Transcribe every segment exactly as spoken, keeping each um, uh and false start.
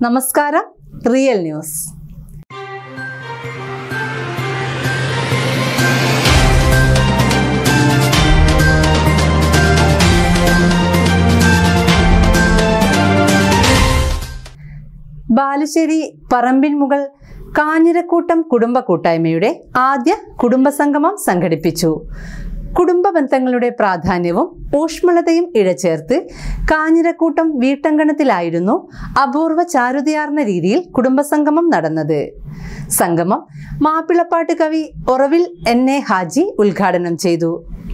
നമസ്കാരം, real news. Balussery Parambinmukal Kanjirakkoottam കുടുംബ കൂട്ടായ്മയുടെ ആദ്യ കുടുംബസംഗമം സംഘടിപ്പിച്ചു. കുടുംബ ബന്ധങ്ങളുടെ പ്രാധാന്യവും ഊഷ്മളതയും ഇഴചേർത്ത് കാഞ്ഞിരക്കൂട്ടം വീട്ടങ്കണത്തിലായിരുന്നു അപൂർവ ചാരുതയാർന്ന രീതിയിൽ കുടുംബസംഗമം നടന്നത്. സംഗമം മാപ്പിളപ്പാട്ട് കവി ഒറവിൽ എൻ എ ഹാജി ഉദ്ഘാടനം ചെയ്തു.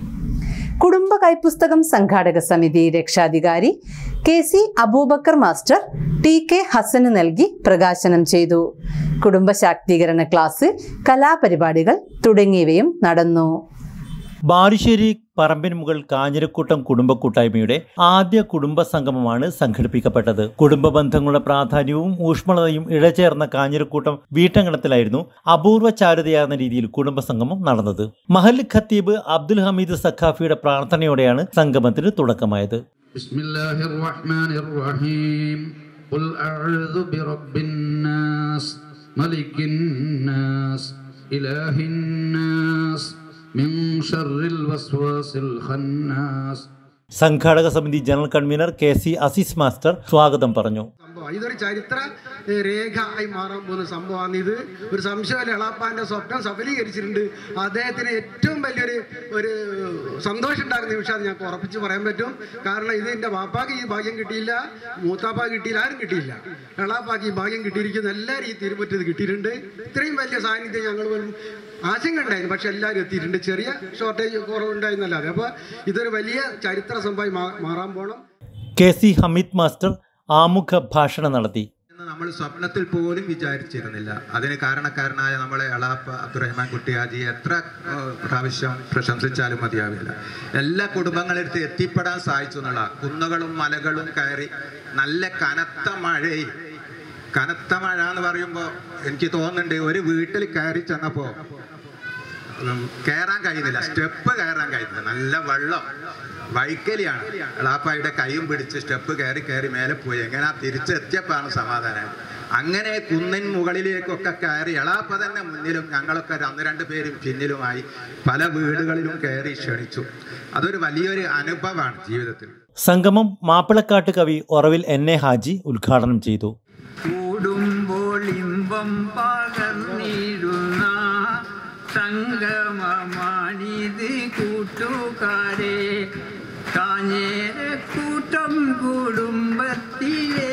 കുടുംബ കൈപ്പുസ്തകം സംഘാടക സമിതി രക്ഷാധികാരി K C Aboobacker master T K ഹസന് നൽകി പ്രകാശനം ചെയ്തു. കുടുംബ ശാക്തീകരണ ക്ലാസ്, കലാപരിപാടികൾ തുടങ്ങിയവയും നടന്നു. ബാലുശ്ശേരി പറമ്പിൻമുകൾ കാഞ്ഞിരക്കൂട്ടം കുടുംബ കൂട്ടായ്മയുടെ ആദ്യ കുടുംബ സംഗമമാണ് സംഘടിപ്പിക്കപ്പെട്ടത്. കുടുംബ ബന്ധങ്ങളുടെ പ്രാധാന്യവും ഊഷ്മളതയും ഇഴചേർന്ന കാഞ്ഞിരക്കൂട്ടം വീട്ടങ്കണത്തിലായിരുന്നു അപൂർവ ചാരുതയാർന്ന രീതിയിൽ കുടുംബസംഗമം നടന്നത്. മഹൽ ഖത്തീബ് അബ്ദുൽ ഹമീദ് സഖാഫിയുടെ പ്രാർത്ഥനയോടെയാണ് സംഗമത്തിന് തുടക്കമായത്. ബിസ്മില്ലാഹിർ റഹ്മാനിർ റഹീം. ഖുൽ അഊദു ബിറബ്ബിൻ നാസ് മലിക്കിൻ നാസ് ഇലാഹിൻ നാസ് മിൻ ശർറിൽ വസ്വാസിൽ ഖന്നാസ്. സംഘാടക സമിതി general convener K C Azeez master സ്വാഗതം പറഞ്ഞു. ഇതൊരു ചരിത്ര രേഖ ആയി മാറാൻ പോകുന്ന സംഭവമാണ്. ഇത് ഒരു സംശയമല്ല, എളാപ്പാന്റെ സ്വപ്നം സഫലീകരിച്ചിട്ടുണ്ട്. അദ്ദേഹത്തിന് ഏറ്റവും വലിയൊരു ഒരു സന്തോഷം ഉണ്ടാകുന്ന നിമിഷം ഞങ്ങൾക്ക് ഉറപ്പിച്ച് പറയാൻ പറ്റും. കാരണം ഇത് എൻ്റെ വാപ്പാക്ക് ഈ ഭാഗ്യം കിട്ടിയില്ല, മൂത്താപ്പാക്ക് കിട്ടിയില്ല, ആരും കിട്ടിയില്ല. എളാപ്പാക്ക് ഈ ഭാഗ്യം കിട്ടിയിരിക്കുന്ന എല്ലാവരും ഈ തിരുമുറ്റത്ത് കിട്ടിയിട്ടുണ്ട്. ഇത്രയും വലിയ സാന്നിധ്യം ഞങ്ങൾ പോലും ആശങ്ക ഉണ്ടായിരുന്നു, പക്ഷെ എല്ലാവരും എത്തിയിട്ടുണ്ട്. ചെറിയ ഷോർട്ടേജ് കുറവുണ്ടായിരുന്നല്ലാതെ. അപ്പോൾ ഇതൊരു വലിയ ചരിത്ര സംഭവമായി മാറാൻ പോകണം. കെ സി ഹമീദ് മാസ്റ്റർ ആമുഖ ഭാഷണം നടത്തി. നമ്മൾ സ്വപ്നത്തിൽ പോലും വിചാരിച്ചിരുന്നില്ല. അതിന് കാരണക്കാരനായ നമ്മളെ എളാപ്പ അബ്ദുറഹ്മാൻ കുട്ടി ഹാജി എത്ര പ്രാവശ്യം പ്രശംസിച്ചാലും മതിയാവില്ല. എല്ലാ കുടുംബങ്ങളെടുത്ത് എത്തിപ്പെടാൻ സാധിച്ചു എന്നുള്ള കുന്നുകളും മലകളും കയറി നല്ല കനത്ത മഴയിൽ, കനത്ത മഴ എന്ന് പറയുമ്പോൾ എനിക്ക് തോന്നുന്നുണ്ട് ഒരു വീട്ടിൽ കയറി ചെന്നപ്പോൾ കയറാൻ കഴിയുന്നില്ല, സ്റ്റെപ്പ് കയറാൻ കഴിയുന്നില്ല. നല്ല വെള്ളം, വൈക്കലിയാണ്. എളാപ്പായുടെ കൈയും പിടിച്ച് സ്റ്റെപ്പ് കയറി കയറി മേലെ പോയി. എങ്ങനെ തിരിച്ചെത്തിയപ്പോഴാണ് സമാധാനം. അങ്ങനെ കുന്നിൻ മുകളിലേക്കൊക്കെ കയറി എളാപ്പ തന്നെ മുന്നിലും ഞങ്ങളൊക്കെ ഒന്ന് രണ്ട് പേരും പിന്നിലുമായി പല വീടുകളിലും കയറി ക്ഷണിച്ചു. അതൊരു വലിയൊരു അനുഭവമാണ് ജീവിതത്തിൽ. സംഗമം മാപ്പിളക്കാട്ട് കവി ഒറവിൽ എൻ എ ഹാജി ഉദ്ഘാടനം ചെയ്തു. കൂടുമ്പോൾ ഇമ്പം പകർന്നിരുന്ന സംഗമമാണിത് കൂട്ടുകാരെ. കാഞ്ഞിരക്കൂട്ടം കുടുംബത്തിലെ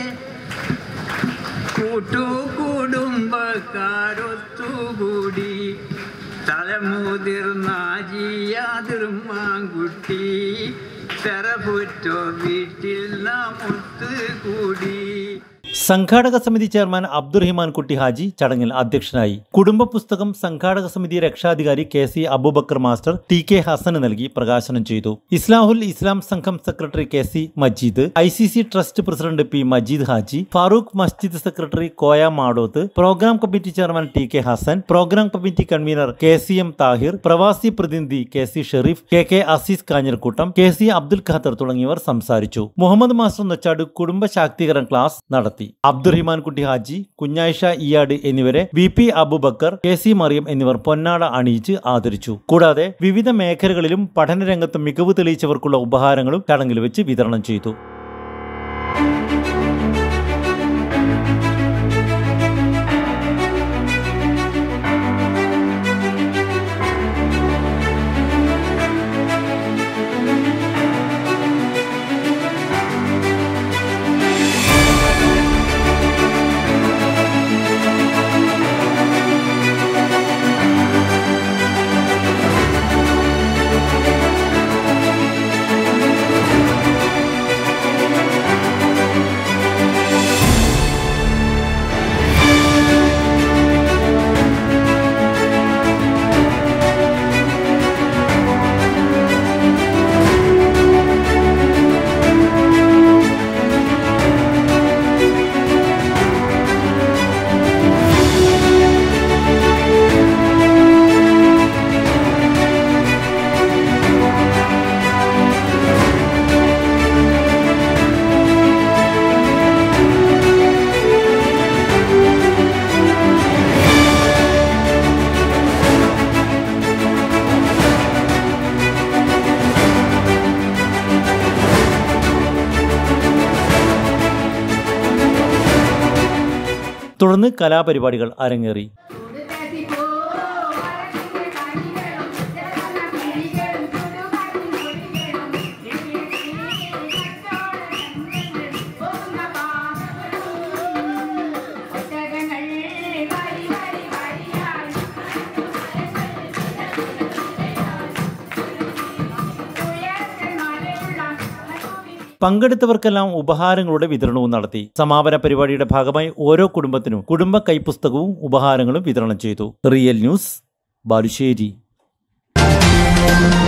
കൂട്ടുകുടുംബക്കാരൊത്തുകൂടി തലമുതിർന്ന ജിയാതിർമാൻകുട്ടി തെറപുറ്റോ വീട്ടിൽ നാം ഒത്തുകൂടി. സംഘാടക സമിതി ചെയർമാൻ അബ്ദുറഹിമാൻ കുട്ടി ഹാജി ചടങ്ങിൽ അധ്യക്ഷനായി. കുടുംബ പുസ്തകം സംഘാടക സമിതി രക്ഷാധികാരി K C Aboobacker master T K ഹസന് നൽകി പ്രകാശനം ചെയ്തു. Islahul Islam Sangham secretary K C Majeed, I C C trust president P Majeed Haji, Farook Masjid secretary Koya Madoth, programme committee chairman T K Hasan, programme committee convener K C M Thahir, പ്രവാസി പ്രതിനിധി K C Sherif, K K Azeez Kanjirakkoottam, K C Abdul Khader തുടങ്ങിയവർ സംസാരിച്ചു. Muhammad master Nochad കുടുംബ ശാക്തീകരണ ക്ലാസ് നടത്തി. അബ്ദുറഹിമാൻ കുട്ടി ഹാജി, കുഞ്ഞായിഷ ഇയാട് എന്നിവരെ V P Aboobacker, K C Mariyam എന്നിവർ പൊന്നാട അണിയിച്ച് ആദരിച്ചു. കൂടാതെ വിവിധ മേഖലകളിലും പഠനരംഗത്തും മികവ് തെളിയിച്ചവർക്കുള്ള ഉപഹാരങ്ങളും ചടങ്ങിൽ വെച്ച് വിതരണം ചെയ്തു. തുടർന്ന് കലാപരിപാടികൾ അരങ്ങേറി. പങ്കെടുത്തവർക്കെല്ലാം ഉപഹാരങ്ങളുടെ വിതരണവും നടത്തി. സമാപന പരിപാടിയുടെ ഭാഗമായി ഓരോ കുടുംബത്തിനും കുടുംബ കൈപ്പുസ്തകവും ഉപഹാരങ്ങളും വിതരണം ചെയ്തു. Real news, Balussery.